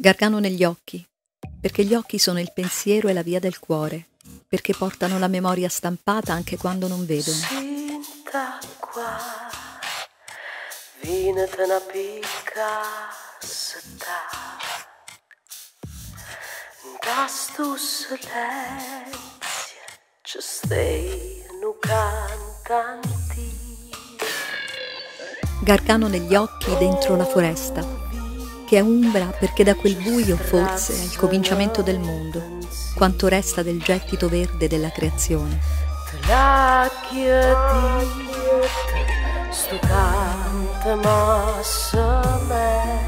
Gargano negli occhi, perché gli occhi sono il pensiero e la via del cuore, perché portano la memoria stampata anche quando non vedono. Sinta qua, vinete una picca sta, da stu silenzio ci stai nu cantanti. Gargano negli occhi dentro la foresta, che è umbra perché da quel buio forse è il cominciamento del mondo, quanto resta del gettito verde della creazione. La chiedi, sto canta massa me.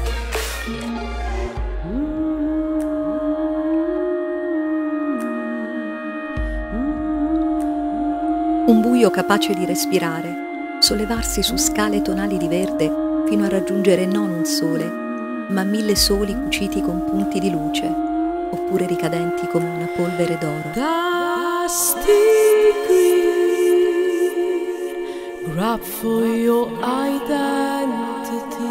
Un buio capace di respirare, sollevarsi su scale tonali di verde fino a raggiungere non un sole, ma 1000 soli cuciti con punti di luce, oppure ricadenti come una polvere d'oro. Dusty green, grab for your identity.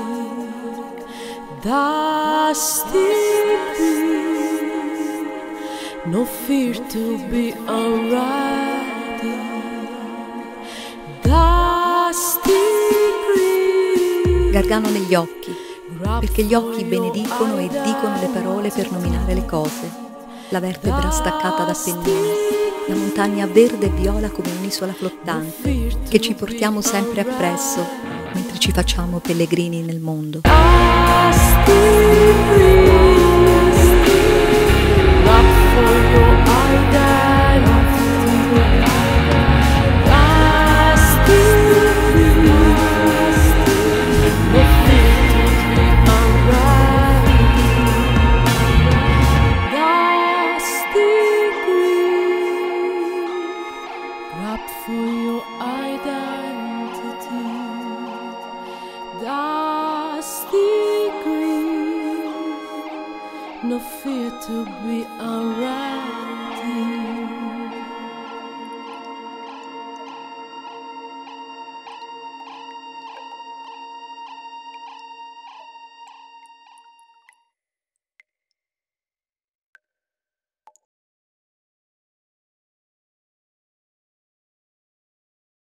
Dusty green, no fear to be unready. Dusty green. Gargano negli occhi, perché gli occhi benedicono e dicono le parole per nominare le cose. La vertebra staccata da Appennino, la montagna verde e viola come un'isola flottante, che ci portiamo sempre appresso, mentre ci facciamo pellegrini nel mondo. For your identity, dusty green, no fear to be unready.